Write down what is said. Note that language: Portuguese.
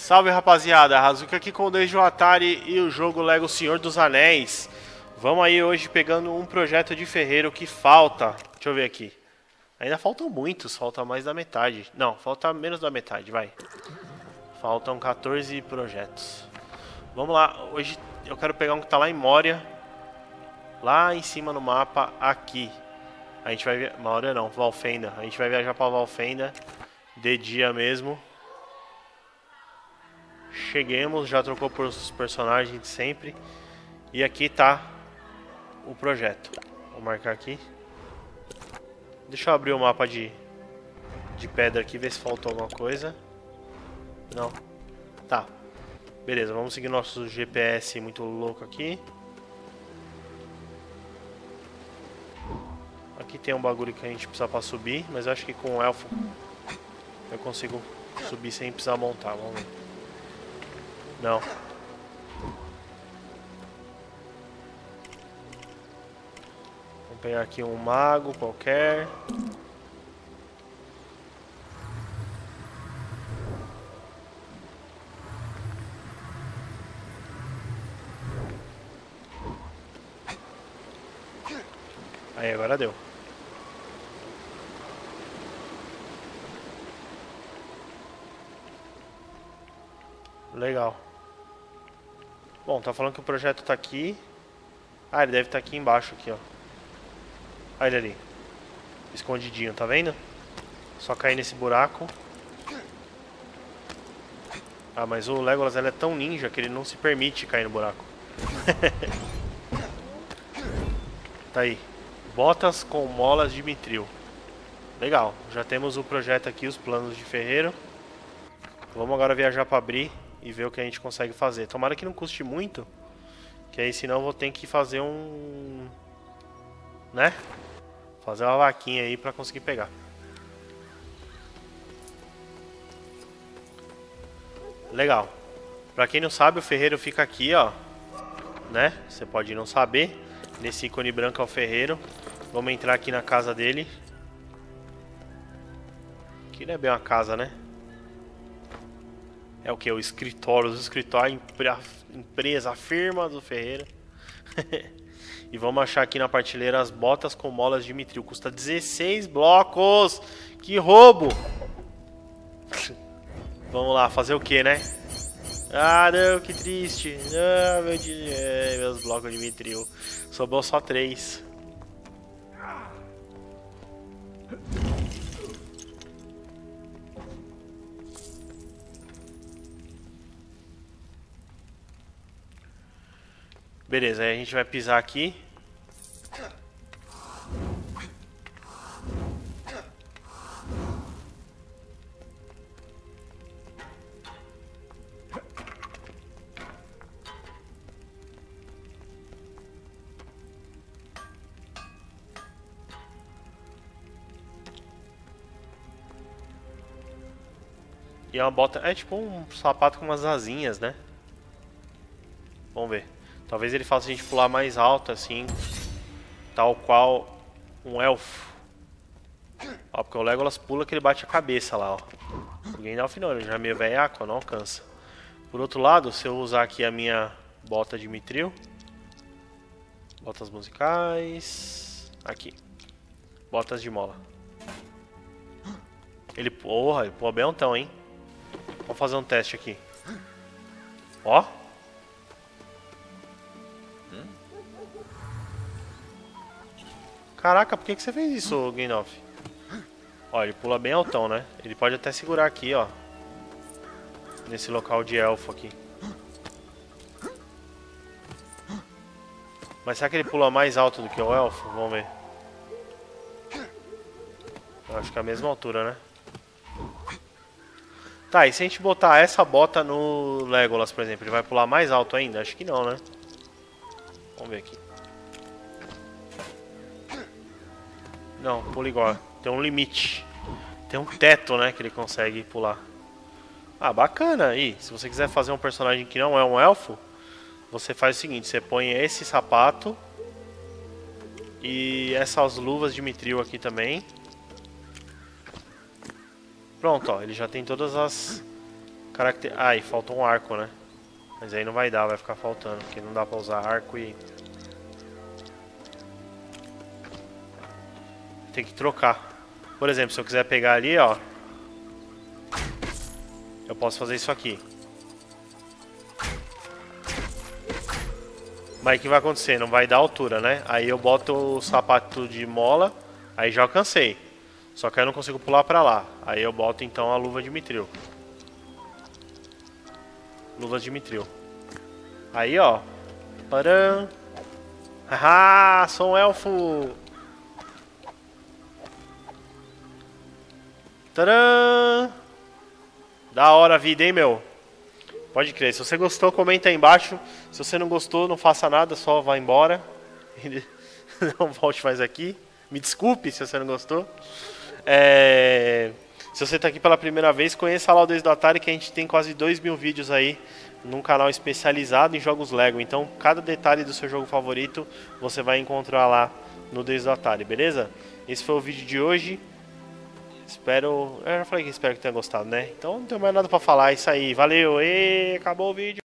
Salve rapaziada, Hazuki aqui com o Dejo Atari e o jogo Lego Senhor dos Anéis. Vamos aí hoje pegando um projeto de ferreiro que falta. Deixa eu ver aqui. Ainda faltam muitos, falta mais da metade. Não, falta menos da metade, vai. Faltam 14 projetos. Vamos lá, hoje eu quero pegar um que tá lá em Moria. Lá em cima no mapa, aqui. A gente vai... Moria não, Valfenda. A gente vai viajar pra Valfenda de dia mesmo. Cheguemos, já trocou por os personagens de sempre. E aqui tá o projeto. Vou marcar aqui. Deixa eu abrir o mapa de pedra aqui, ver se faltou alguma coisa. Não. Tá. Beleza, vamos seguir nosso GPS muito louco aqui. Aqui tem um bagulho que a gente precisa pra subir, mas eu acho que com o elfo eu consigo subir sem precisar montar. Vamos ver. Não. Vamos pegar aqui um mago qualquer. Aí, agora deu. Legal. Bom, tá falando que o projeto tá aqui. Ah, ele deve estar aqui embaixo, aqui, ó. Olha ele ali. Escondidinho, tá vendo? Só cair nesse buraco. Ah, mas o Legolas ele é tão ninja que ele não se permite cair no buraco. Tá aí. Botas com molas de mitril. Legal. Já temos o projeto aqui, os planos de ferreiro. Vamos agora viajar pra abrir e ver o que a gente consegue fazer. Tomara que não custe muito, que aí senão eu vou ter que fazer um... né? Fazer uma vaquinha aí pra conseguir pegar. Legal. Pra quem não sabe, o ferreiro fica aqui, ó. Né? Você pode não saber. Nesse ícone branco é o ferreiro. Vamos entrar aqui na casa dele. Aqui não é bem uma casa, né? É o que? O escritório, os escritórios, a empresa, a firma do ferreiro. E vamos achar aqui na prateleira as botas com molas de mitril. Custa 16 blocos! Que roubo! Vamos lá, fazer o que, né? Ah, não, que triste. Ah, meus blocos de mitril. Sobrou só 3. Beleza, aí a gente vai pisar aqui. E é uma bota, é tipo um sapato com umas asinhas, né? Vamos ver. Talvez ele faça a gente pular mais alto, assim. Tal qual um elfo. Ó, porque o Legolas pula que ele bate a cabeça lá, ó. O Gandalf não, ele já é meio velhaco, não alcança. Por outro lado, se eu usar aqui a minha bota de mitril. Botas musicais. Aqui. Botas de mola. Ele pula bem então, hein? Vamos fazer um teste aqui. Ó. Caraca, por que você fez isso, Gandalf? Ó, ele pula bem altão, né? Ele pode até segurar aqui, ó. Nesse local de elfo aqui. Mas será que ele pula mais alto do que o elfo? Vamos ver. Eu acho que é a mesma altura, né? Tá, e se a gente botar essa bota no Legolas, por exemplo, ele vai pular mais alto ainda? Acho que não, né? Vamos ver aqui. Não, pula igual. Tem um limite. Tem um teto, né, que ele consegue pular. Ah, bacana. E se você quiser fazer um personagem que não é um elfo, você faz o seguinte, você põe esse sapato e essas luvas de mitril aqui também. Pronto, ó, ele já tem todas as Ah, e falta um arco, né? Mas aí não vai dar, vai ficar faltando, porque não dá pra usar arco e... Tem que trocar. Por exemplo, se eu quiser pegar ali, ó, eu posso fazer isso aqui. Mas o que vai acontecer? Não vai dar altura, né? Aí eu boto o sapato de mola, aí já alcancei. Só que aí eu não consigo pular pra lá. Aí eu boto então a luva de mitril. Luva de mitril. Aí, ó. Param. Haha, sou um elfo. Tcharam! Da hora a vida, hein, meu? Pode crer. Se você gostou, comenta aí embaixo. Se você não gostou, não faça nada, só vá embora. Não volte mais aqui. Me desculpe se você não gostou. Se você está aqui pela primeira vez, conheça lá o Desde o Atari, que a gente tem quase 2.000 vídeos aí num canal especializado em jogos Lego. Então, cada detalhe do seu jogo favorito você vai encontrar lá no Desde o Atari, beleza? Esse foi o vídeo de hoje. Eu já falei que espero que tenha gostado, né? Então não tenho mais nada pra falar, é isso aí. Valeu, e acabou o vídeo.